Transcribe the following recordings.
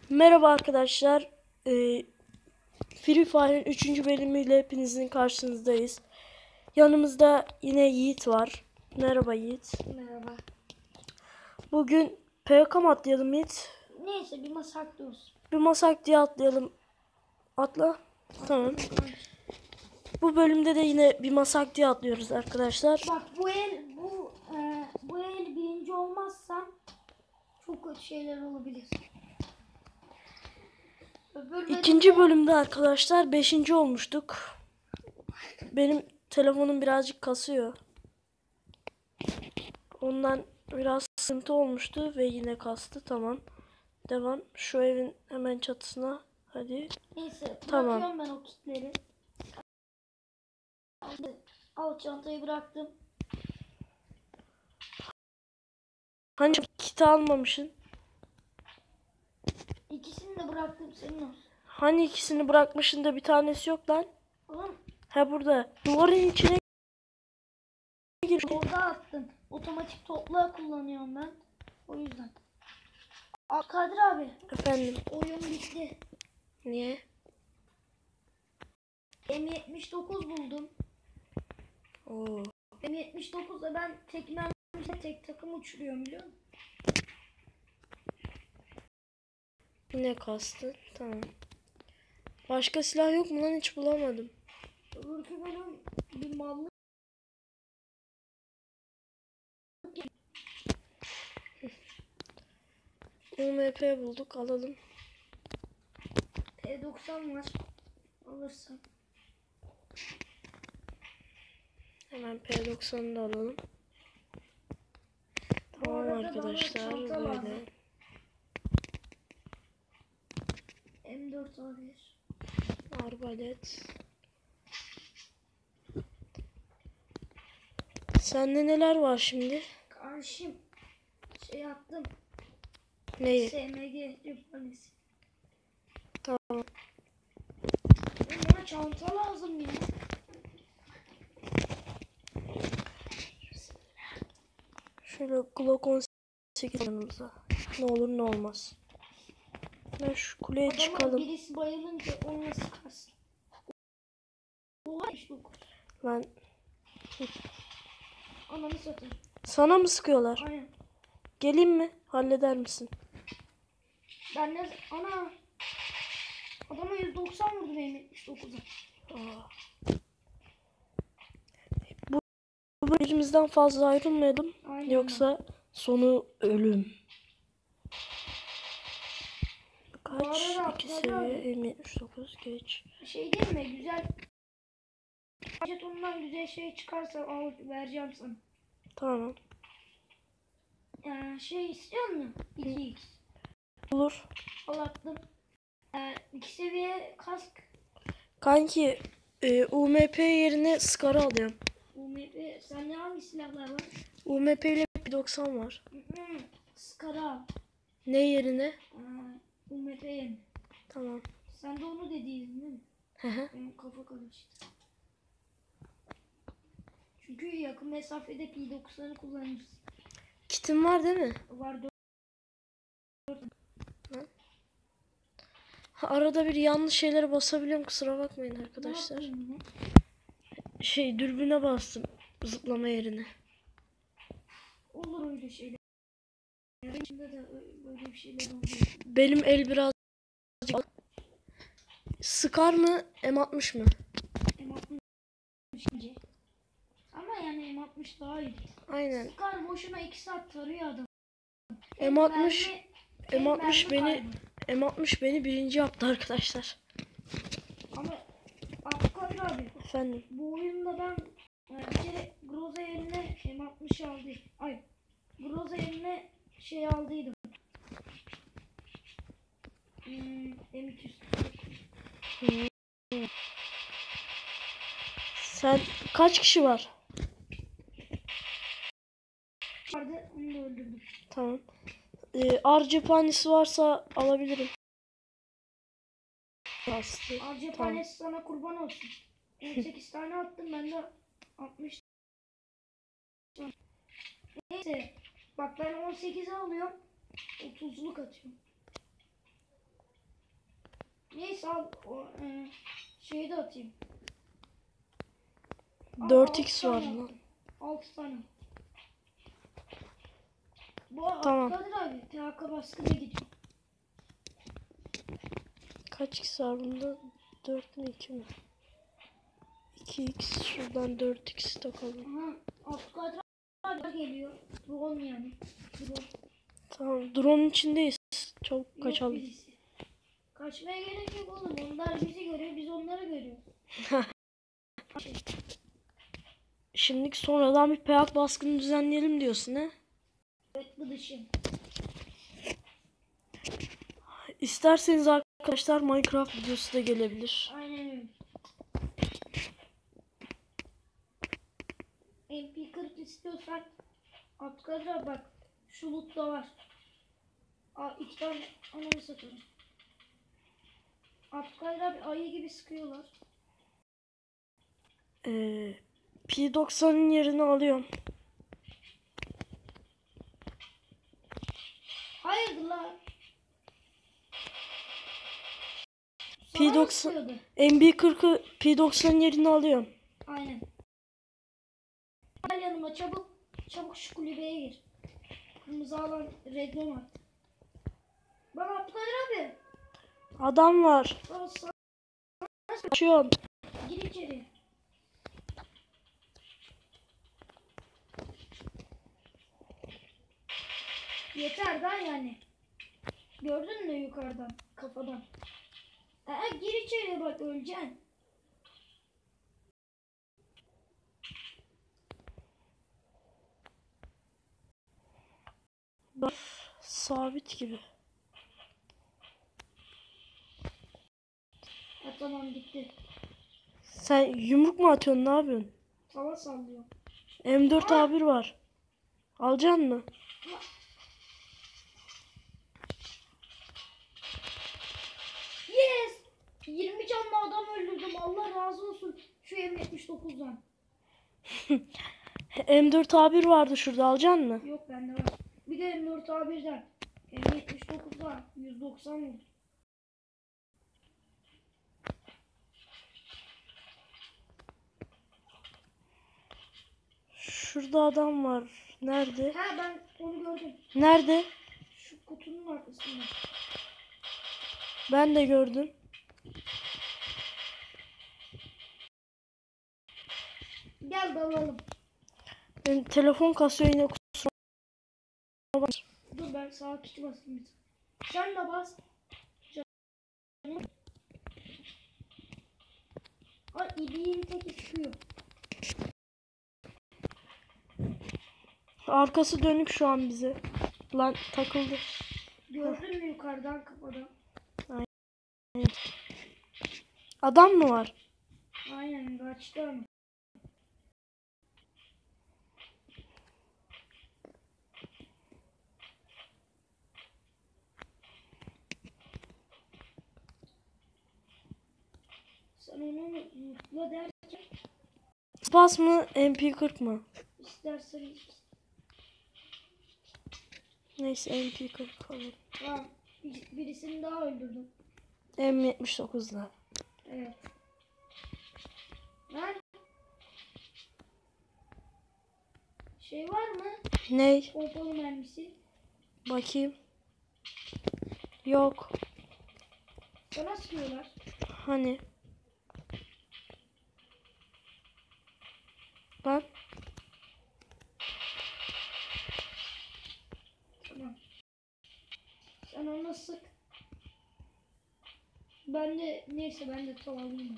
Merhaba arkadaşlar. Free Fire'ın 3. bölümüyle hepinizin karşınızdayız. Yanımızda yine Yiğit var. Merhaba Yiğit. Merhaba. Bugün PK mı atlayalım Yiğit? Neyse bir masa atlıyoruz. Bir masak diye atlayalım. Atla. Tamam. Bu bölümde de yine bir masak diye atlıyoruz arkadaşlar. Bak bu el birinci olmazsam çok kötü şeyler olabilir. İkinci bölümde arkadaşlar 5. olmuştuk. Benim telefonum birazcık kasıyor. Ondan biraz sıkıntı olmuştu ve yine kastı. Tamam. Devam. Şu evin hemen çatısına. Hadi. Neyse Tamam. bırakıyorum ben o kitleri. Al çantayı bıraktım. Hani kiti almamışsın? İkisini de bıraktım senin olsun. Hani ikisini bırakmışsın da bir tanesi yok lan? Oğlum Ha burada. Duvarın içine gir. orada attım. Otomatik topla kullanıyorum ben. O yüzden. Kadir abi. Efendim. Oyun bitti. Niye? M79 buldum. Oo. M79'da ben tek takım uçuruyorum biliyor musun? Yine kastı. Tamam. Başka silah yok mu lan? Hiç bulamadım. Öbürkü bölüm bir mallık. UMP bulduk. Alalım. P90 var. Alırsam. Hemen P90'ı da alalım. Tamam arada arkadaşlar. bana çanta lazım. Böyle. M4 A1. Arbalet. Sende neler var şimdi? Karşım. Şey attım. Neyi? SMG cephanesi. Tamam. Bana çanta lazım ya. Şöyle Glock 18 yanımıza. Ne olur ne olmaz. Ben şu kuleye Adama çıkalım. birisi bayılınca onunla sıkarsın. Oha işte o. Ben Ananı satayım. sana mı sıkıyorlar? Aynen. Geleyim mi? Halleder misin? Ben de ana. Adama 190 vurdu benim 79'a. Aa. Bu birimizden fazla ayrılmayalım. Aynen. Yoksa sonu ölüm. Kaç? arada 2 Kadir seviye abi. M79 geç. Şey değil mi? Güzel. Jetonundan güzel şey çıkarsa al vereceğim sana. Tamam. Şey istiyor musun? 2x. Olur. Al attım. 2 seviye kask. Kanki UMP yerine Scar'ı alıyorum. UMP. Sende hangi silahlar var? UMP ile P90 var. Skara al. Ne yerine? UMP yerine. Tamam. Sen de onu dediydin değil mi? Hı hı. Benim kafa karıştı. Çünkü yakın mesafede P90'ı kullanırız. Kitin var değil mi? Var 4. Arada bir yanlış şeylere basabiliyorum, kusura bakmayın arkadaşlar. Dürbüne bastım zıplama yerine. Olur öyle şeyler. İçinde de böyle bir şeyler oluyor. Benim el biraz sıkar mı M60 mı? M60 ama yani M60 daha iyi. Aynen. Sıkar boşuna 2 saat tarıyor adam. M60 beni birinci yaptı arkadaşlar. Ama Kadir abi. Efendim. Bu oyunda ben bir kere Groza yerine M60 aldı. Ay. Groza yerine şey aldıydım. M200. Sen kaç kişi var? Vardı onu da öldürdüm. Tamam. Ar cephanesi varsa alabilirim. Ar cephanesi sana kurban olsun. 18 tane attım ben de 60. Neyse. Bak ben 18'e alıyorum. 30'luk atıyorum. Neyse al o şeyi de atayım. 4x var lan. 6 tane. Bu Tamam. Kadir abi THK baskına gidiyor. Kaç x var bunda? 4 mü 2 mi? 2x, şuradan 4x takalım. Aha Kadir abi geliyor. Drone yani. Drone. Tamam, drone'un içindeyiz. Çabuk Yok kaçalım. birisi. Kaçmaya gerek yok oğlum. Onlar bizi görüyor, biz onları görüyoruz. Şimdilik sonradan bir peyak baskını düzenleyelim diyorsun he? Evet bu dışı. İsterseniz arkadaşlar Minecraft videosu da gelebilir. Aynen öyle. MP40 istiyorsan Kadir abi bak şu loot'ta var. Aa 2 tane ananı satıyorum. Kadir abi ayı gibi sıkıyorlar. P90'ın yerini alıyorum. Hayırdır lan? P90 MB40'ı P90'ın yerini alıyorum. Aynen. Gel yanıma çabuk. Çabuk şu kulübeye gir. Kırmızı alan reklam at. Bana Kadir abi. Adam var. Bana sağ Açıyorum. gir içeri. Yeter daha yani. Gördün mü yukarıdan kafadan? Gir içeri bak öleceksin. Bak, sabit gibi. Tamam gitti. Sen yumruk mu atıyorsun, ne yapıyorsun? Tava sallıyor. M4 A1 var. Alacaksın mı? Yes! 20 canlı adam öldürdüm. Allah razı olsun. Şu M79'dan. M4 A1 vardı şurada, alacaksın mı? Yok bende var. Bir de M4 A1'den. M79 var. 190 vurdu. Şurada adam var. Nerede? Ha ben onu gördüm. Nerede? Şu kutunun arkasında. Ben de gördüm. Gel dalalım. Benim telefon kasıyor yine, kusura bakma. Dur ben sağa tutu basayım. Sen de bas. Canım. Ay ibiğin teki çıkıyor. Arkası dönük şu an bize. Lan takıldı. Gördün mü yukarıdan kafadan? Adam mı var? Aynen kaçtı ama. Sen onu mutlu derken Spas mı MP40 mı? istersen Neyse MP40 alalım. tamam. Birisini daha öldürdüm. M79'la. Evet. Lan. Şey var mı? Ney? Pompalı mermisi. Bakayım. Yok. Sana sıkıyorlar. Hani? Ben? Tamam. Sen ona sık. Ben de neyse ben de tavalayım.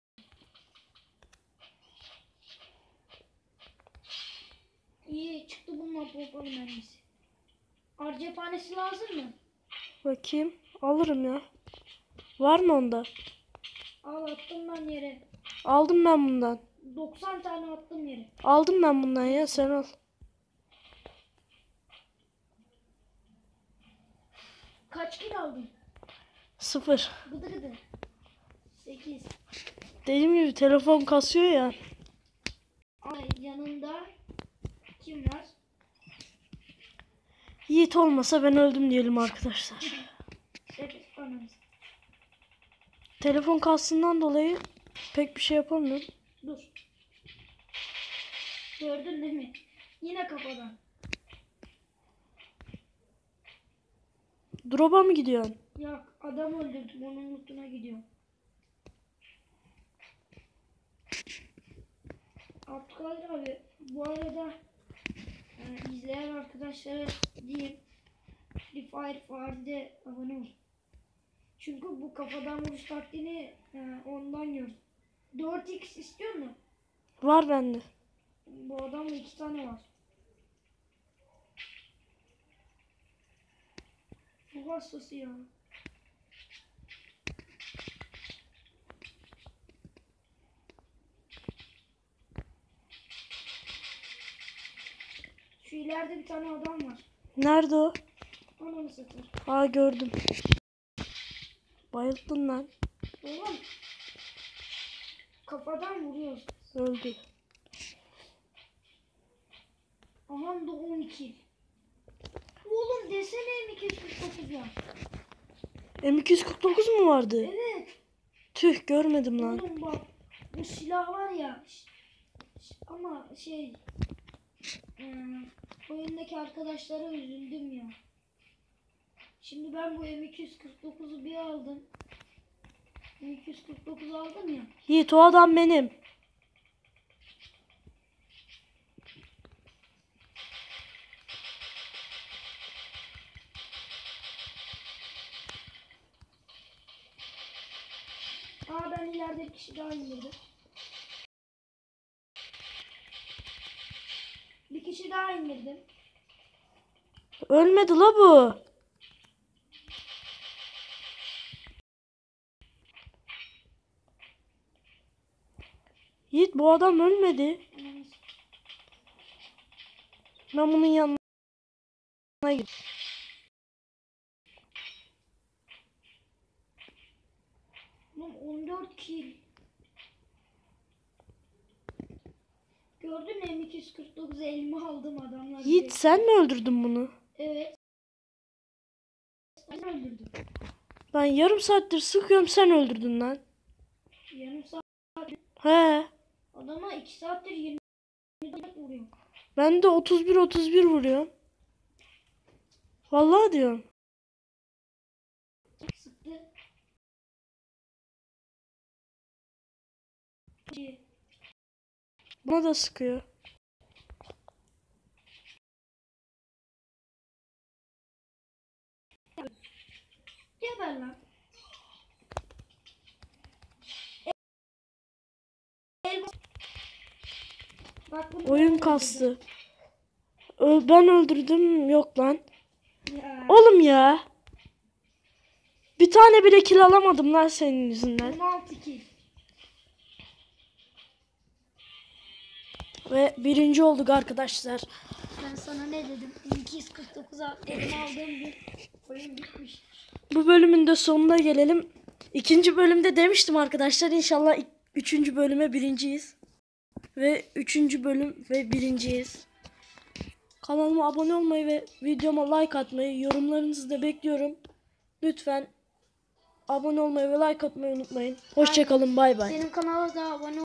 İyi çıktı bununla pompalı mermisi. Cephanesi lazım mı? Bakayım. Alırım ya. Var mı onda? Al attım ben yere. Aldım ben bundan. 90 tane attım yere. Aldım ben bundan ya, sen al. Kaç kilo aldın? 0. Gıdı gıdı. 8. Dediğim gibi telefon kasıyor ya. Ay yanında kim var? Yiğit olmasa ben öldüm diyelim arkadaşlar. Evet anamız. telefon kastından dolayı pek bir şey yapamıyorum. Dur. Gördün değil mi? Yine kafadan. Drop'a mı gidiyorsun? Yok, adam öldürdüm, onun lootuna gidiyorum. Abdülkadir abi, bu arada izleyen arkadaşlara diyeyim, Free Fire Fari'de abone ol. Çünkü bu kafadan vuruş taktiğini ondan gördüm. 4x istiyor mu? Var bende. Bu adamda 2 tane var. Bu hastası ya. Şu ileride bir tane adam var. Nerede o? Onu satır. Aa, gördüm. Bayıldın lan. Oğlum. Kafadan vuruyor. Öldü. Aman da 12. Oğlum desene M249 var. M249 mu vardı? Evet. Tüh, görmedim lan. Oğlum bak. Bu silah var ya. Ama oyundaki arkadaşlara üzüldüm ya. Şimdi ben bu M249'u bir aldım. M249 aldım ya. Yiğit, o adam benim. Aa, ben ileride bir kişi daha indirdim. Bir kişi daha indirdim. Ölmedi la bu. Yiğit, bu adam ölmedi. Ben bunun yanına gideyim. Oğlum 14 kill. Gördün mü M249 elime aldım adamlar. Yiğit, sen mi öldürdün bunu? Evet. Ben öldürdüm. Ben yarım saattir sıkıyorum, sen öldürdün lan. Yarım saat He. adama 2 saattir 20 vuruyor. Ben de 31 vuruyorum. Vallahi diyorum. Sıktı. Buna da sıkıyor. Geber lan. Bak bunu Oyun ben kastı. Ben öldürdüm. Yok lan. öldürdüm. Ya. Oğlum ya. Bir tane bile kill alamadım lan senin yüzünden. 16 kill. Ve birinci olduk arkadaşlar. Ben sana ne dedim? 249 elime aldığım gün oyun bitmiş. Bu bölümün de sonuna gelelim. İkinci bölümde demiştim arkadaşlar. İnşallah üçüncü bölüme birinciyiz. Ve üçüncü bölüm ve birinciyiz. Kanalıma abone olmayı ve videoma like atmayı, yorumlarınızı da bekliyorum. Lütfen abone olmayı ve like atmayı unutmayın. Hoşçakalın, bay bay. Benim kanala da abone